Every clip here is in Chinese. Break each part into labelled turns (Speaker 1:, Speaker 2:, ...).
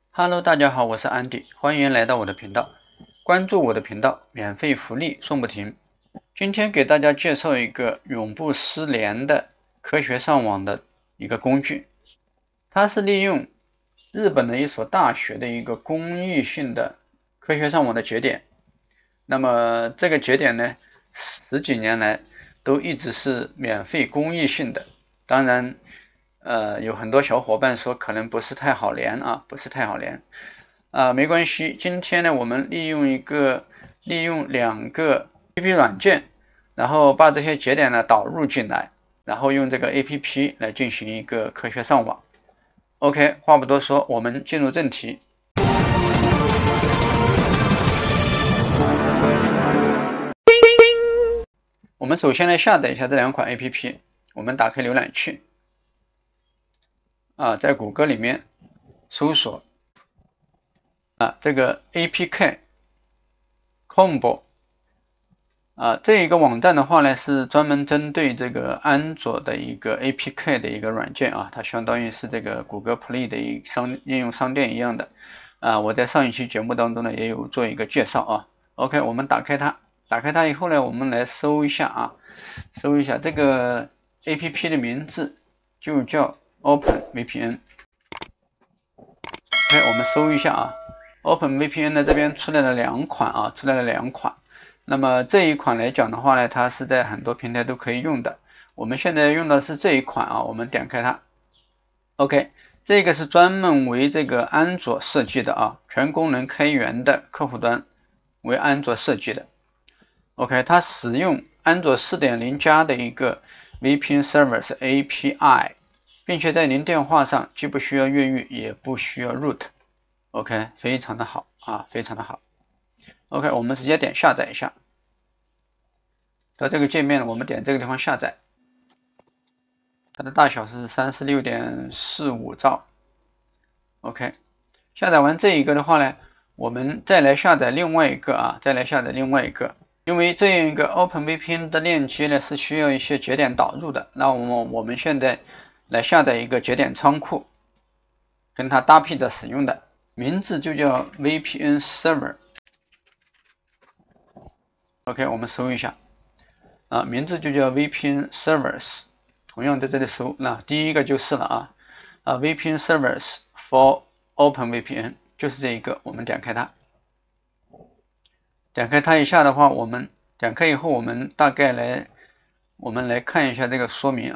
Speaker 1: Hello，大家好，我是安迪，欢迎来到我的频道。关注我的频道，免费福利送不停。今天给大家介绍一个永不失联的科学上网的一个工具，它是利用日本的一所大学的一个公益性的科学上网的节点。那么这个节点呢，十几年来都一直是免费公益性的。当然，有很多小伙伴说可能不是太好连啊，不是太好连啊，没关系。今天呢，我们利用两个 APP 软件，然后把这些节点呢导入进来，然后用这个 APP 来进行一个科学上网。OK， 话不多说，我们进入正题。我们首先来下载一下这两款 APP。我们打开浏览器，在谷歌里面搜索这个 APK Combo 这一个网站的话呢，是专门针对这个安卓的一个 APK 的一个软件啊，它相当于是这个谷歌 Play 的应用商店一样的我在上一期节目当中呢也有做一个介绍啊。OK， 我们打开它，打开它以后呢，我们来搜一下搜一下这个 APP 的名字就叫 OpenVPN。OK， 我们搜一下OpenVPN 呢这边出来了两款那么这一款来讲的话呢，它是在很多平台都可以用的。我们现在用的是这一款我们点开它。OK， 这个是专门为这个安卓设计的全功能开源的客户端为安卓设计的。OK， 它使用安卓 4.0 加的一个 VPN Service API， 并且在您电话上既不需要越狱，也不需要 root。OK， 非常的好非常的好。OK， 我们直接点下载一下。到这个界面呢，我们点这个地方下载，它的大小是 36.45 兆。OK， 下载完这一个的话呢，我们再来下载另外一个因为这样一个 OpenVPN 的链接呢是需要一些节点导入的。那我们现在来下载一个节点仓库，跟它搭配着使用的，名字就叫 VPN Server。OK， 我们搜一下名字就叫 VPN Servers， 同样在这里搜，那第一个就是了VPN Servers for OpenVPN 就是这一个，我们点开它。点开它一下的话，我们点开以后，我们来看一下这个说明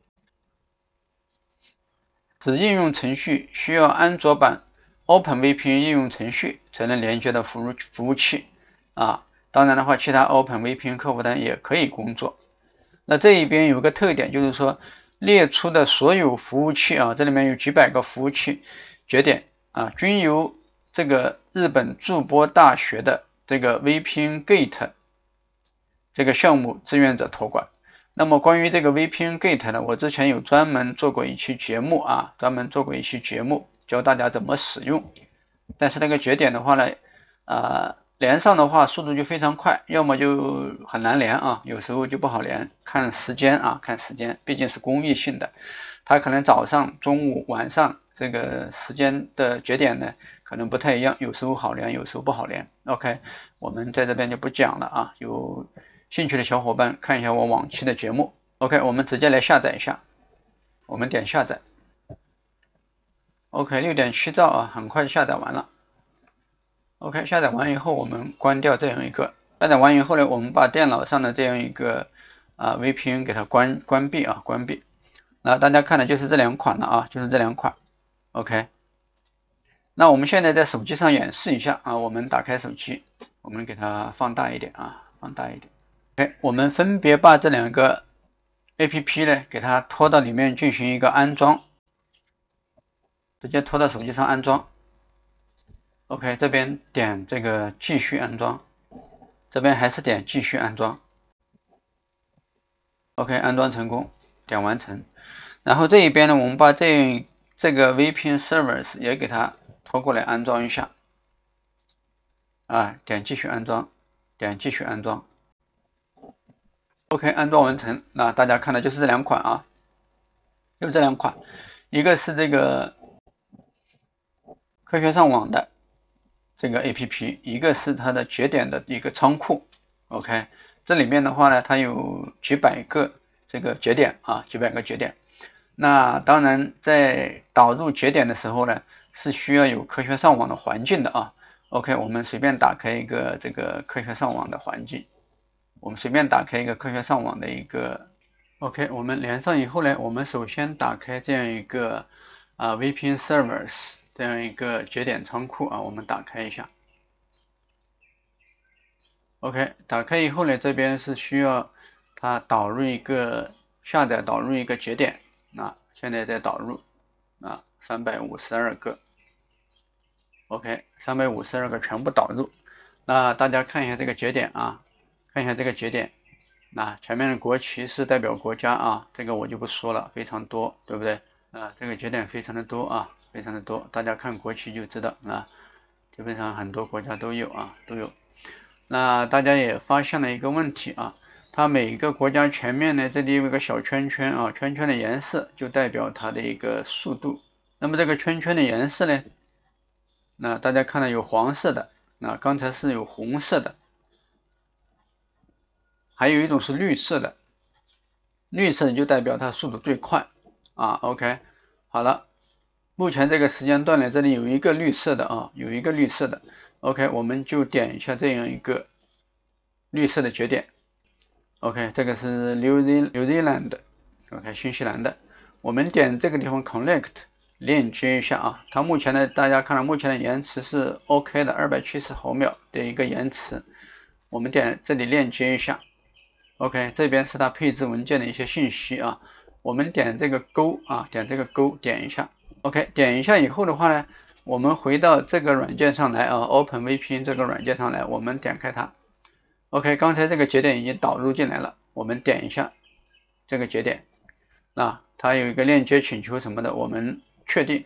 Speaker 1: 此应用程序需要安卓版 OpenVPN 应用程序才能连接到服务器当然的话，其他 OpenVPN 客户端也可以工作。那这一边有个特点，就是说列出的所有服务器这里面有几百个服务器节点均由这个日本筑波大学的这个 VPN Gate 这个项目志愿者托管。那么关于这个 VPN Gate 呢，我之前有专门做过一期节目教大家怎么使用。但是那个节点的话呢连上的话速度就非常快，要么就很难连有时候就不好连，看时间毕竟是公益性的，它可能早上、中午、晚上这个时间的节点呢可能不太一样，有时候好连，有时候不好连。OK， 我们在这边就不讲了有兴趣的小伙伴看一下我往期的节目。OK， 我们直接来下载一下，我们点下载。OK， 6.7 兆很快就下载完了。OK， 下载完以后，我们关掉这样一个。下载完以后呢，我们把电脑上的这样一个VPN 给它关闭。那大家看的就是这两款了就是这两款。OK， 那我们现在在手机上演示一下我们打开手机，我们给它放大一点放大一点。OK， 我们分别把这两个 APP 呢给它拖到里面进行一个安装，直接拖到手机上安装。OK， 这边点这个继续安装，这边还是点继续安装。OK， 安装成功，点完成。然后这一边呢，我们把这个 VPN Servers 也给它拖过来安装一下。点继续安装，点继续安装。OK， 安装完成。那大家看的就是这两款就这两款，一个是这个科学上网的这个 APP， 一个是它的节点的一个仓库。OK， 这里面的话呢，它有几百个这个节点啊，几百个节点。那当然，在导入节点的时候呢，是需要有科学上网的环境的啊。OK， 我们随便打开一个这个科学上网的环境，我们随便打开一个科学上网的一个 OK， 我们连上以后呢，我们首先打开这样一个VPN Servers 这样一个节点仓库啊，我们打开一下。OK， 打开以后呢，这边是需要它导入一个下载导入一个节点，那现在在导入352个 ，OK， 352个全部导入。那大家看一下这个节点啊，看一下这个节点，那前面的国旗是代表国家啊，这个我就不说了，非常多，对不对？这个节点非常的多啊，非常的多，大家看国旗就知道啊，基本上很多国家都有啊，都有。那大家也发现了一个问题啊，它每一个国家前面呢，这里有一个小圈圈啊，圈圈的颜色就代表它的一个速度。那么这个圈圈的颜色呢，那大家看到有黄色的，那刚才是有红色的，还有一种是绿色的，绿色的就代表它速度最快啊。OK， 好了，目前这个时间段呢，这里有一个绿色的啊，有一个绿色的。OK， 我们就点一下这样一个绿色的节点。OK， 这个是 New Zealand，OK， 新西兰的。我们点这个地方 Connect 链接一下啊。它目前呢，大家看到目前的延迟是 OK 的，270毫秒的一个延迟。我们点这里链接一下。OK， 这边是它配置文件的一些信息啊。我们点这个勾啊，点这个勾，点一下。OK， 点一下以后的话呢，我们回到这个软件上来啊 ，OpenVPN 这个软件上来，我们点开它。OK， 刚才这个节点已经导入进来了，我们点一下这个节点，它有一个链接请求什么的，我们确定。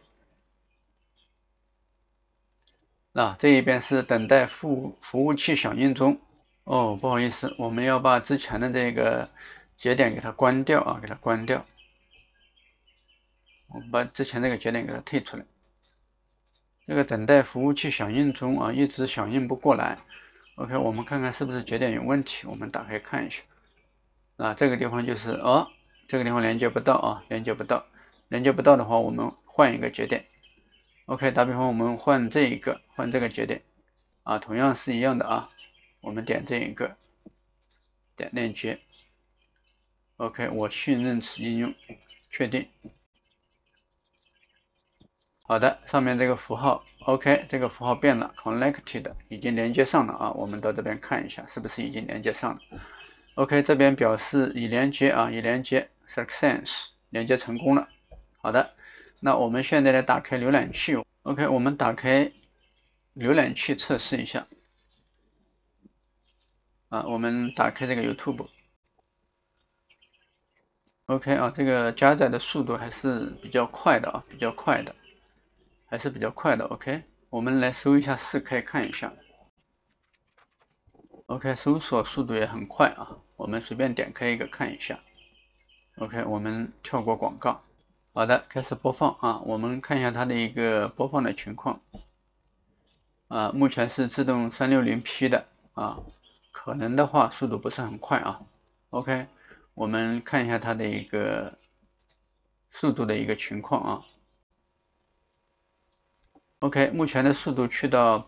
Speaker 1: 这一边是等待服务器响应中。哦，不好意思，我们要把之前的这个节点给它关掉啊，给它关掉。我们把之前这个节点给它退出来。这个等待服务器响应中啊，一直响应不过来。OK， 我们看看是不是节点有问题，我们打开看一下。这个地方就是这个地方连接不到啊，连接不到。连接不到的话，我们换一个节点。OK， 打比方我们换这一个，换这个节点啊，同样是一样的啊。我们点这一个，点链接。OK， 我信任此应用，确定。好的，上面这个符号 OK， 这个符号变了 ，Connected 已经连接上了啊。我们到这边看一下，是不是已经连接上了 ？OK， 这边表示已连接啊，已连接 ，Success 连接成功了。好的，那我们现在来打开浏览器 ，OK， 我们打开浏览器测试一下。我们打开这个 YouTube。OK 啊，这个加载的速度还是比较快的啊，比较快的。还是比较快的 ，OK， 我们来搜一下4K 看一下 ，OK， 搜索速度也很快啊，我们随便点开一个看一下 ，OK， 我们跳过广告，好的，开始播放啊，我们看一下它的一个播放的情况，目前是自动360P 的啊，可能的话速度不是很快啊 ，OK， 我们看一下它的一个速度的一个情况啊。OK， 目前的速度去到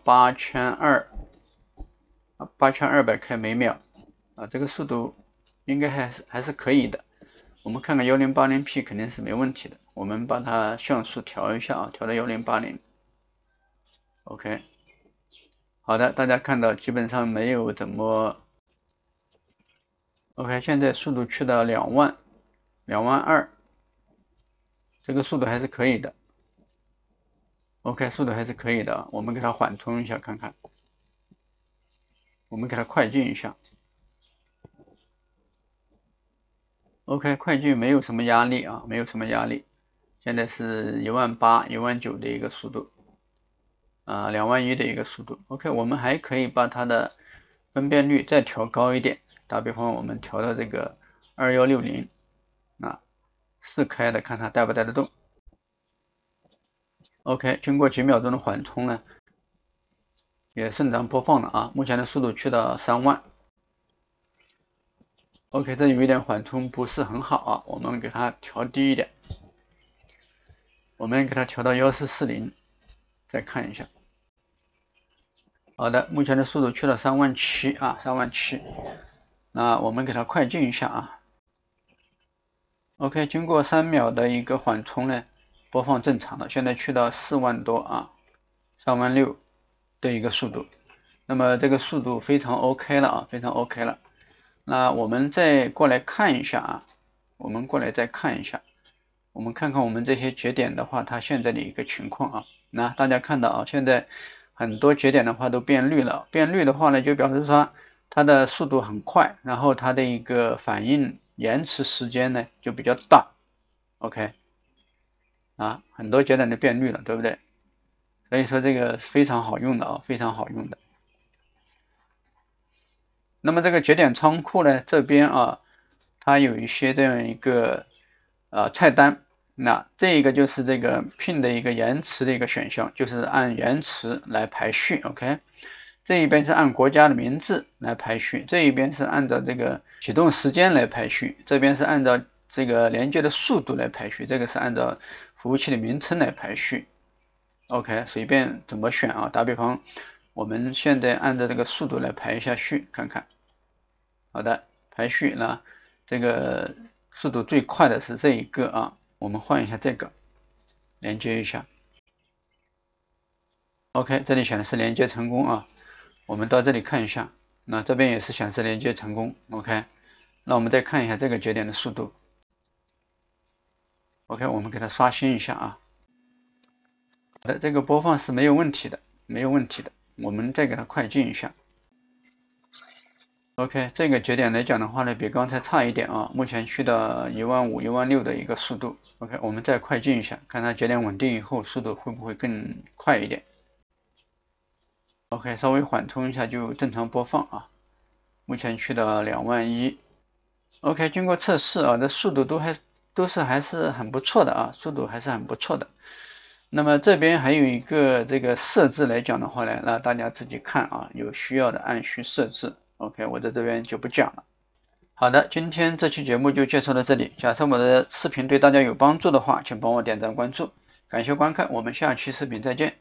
Speaker 1: 8200K 每秒这个速度应该还是可以的。我们看看 1080P 肯定是没问题的。我们把它像素调一下啊，调到1080。OK， 好的，大家看到基本上没有怎么 OK， 现在速度去到22000，这个速度还是可以的。OK， 速度还是可以的，我们给它缓冲一下看看，我们给它快进一下。OK， 快进没有什么压力啊，没有什么压力。现在是18000、19000的一个速度，21000的一个速度。OK， 我们还可以把它的分辨率再调高一点，打比方我们调到这个2160，4K的看它带不带得动。 OK， 经过几秒钟的缓冲呢，也正常播放了啊。目前的速度去到3万。OK， 这有一点缓冲不是很好啊，我们给它调低一点，我们给它调到1440，再看一下。好的，目前的速度去了37000啊，37000。那我们给它快进一下啊。OK， 经过3秒的一个缓冲呢，播放正常了，现在去到4万多啊，36000的一个速度。那么这个速度非常 OK 了啊，非常 OK 了。那我们再过来看一下啊，我们过来再看一下，我们看看我们这些节点的话，它现在的一个情况啊。那大家看到啊，现在很多节点的话都变绿了，变绿的话呢，就表示说它的速度很快，然后它的一个反应延迟时间呢就比较大。OK， 啊，很多节点都变绿了，对不对？所以说这个非常好用的啊，非常好用的。那么这个节点仓库呢，这边啊，它有一些这样一个菜单，那这一个就是这个 pin 的一个延迟的一个选项，就是按延迟来排序 ，OK。这一边是按国家的名字来排序，这一边是按照这个启动时间来排序，这边是按照这个连接的速度来排序，这个是按照服务器的名称来排序。OK， 随便怎么选啊？打比方，我们现在按照这个速度来排一下序，看看。好的，排序呢，这个速度最快的是这一个啊，我们换一下这个，连接一下。OK， 这里显示连接成功啊。我们到这里看一下，那这边也是显示连接成功。OK， 那我们再看一下这个节点的速度。OK， 我们给它刷新一下啊。好的，这个播放是没有问题的，没有问题的。我们再给它快进一下。OK， 这个节点来讲的话呢，比刚才差一点啊，目前去到15000、16000的一个速度。OK， 我们再快进一下，看它节点稳定以后，速度会不会更快一点。OK， 稍微缓冲一下就正常播放啊。目前去到21000。OK， 经过测试啊，这速度还是很不错的啊，速度还是很不错的。那么这边还有一个这个设置来讲的话呢，那大家自己看啊，有需要的按需设置。OK， 我在这边就不讲了。好的，今天这期节目就介绍到这里。假设我的视频对大家有帮助的话，请帮我点赞关注，感谢观看，我们下期视频再见。